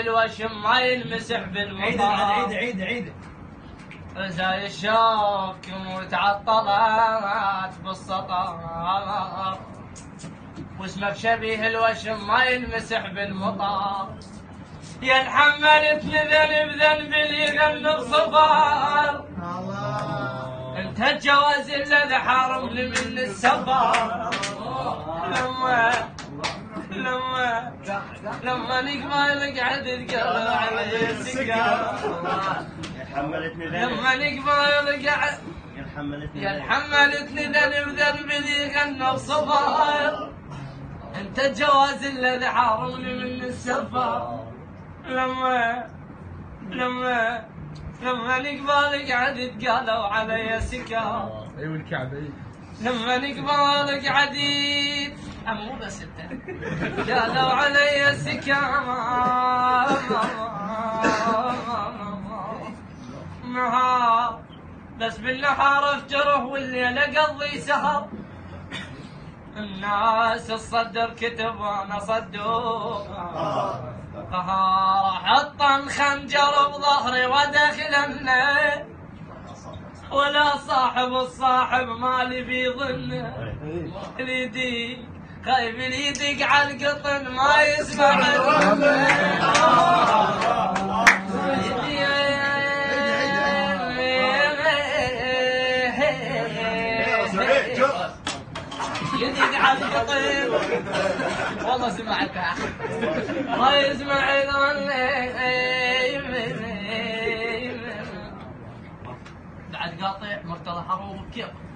الوشم ما يلمسح بالمطار. عيد زي الشوك متعطلات بالسطر، واسمك شبيه الوشم ما يلمسح بالمطار. يا انحملتني ذنب ذنب اللي يغنى بصفار، انت الجواز الذي حارمني من السفر. لما نقبل قعد تقلب علي السكر، لما نقبل قعد يا حملتني ذنب ذنب اللي غنى بصفار، انت الجواز الذي حارمني من السفر. لما نقبل قعد تقالوا علي سكر. ايوه الكعبه. لما نقبل قعد مو بس انت قالوا علي سكر. نهار بس بالنهار افتره والليل اقضي سهر. الناس الصدر كتب وانا صدوق، قهار حطن خنجر بظهري وداخل النيل، ولا صاحب الصاحب مالي في ظنه. اليديك خايف اليديك على القطن ما يسمع يديك على القطن والله سمعتها ما يسمع بعد قاطع مرتضى حروب كيف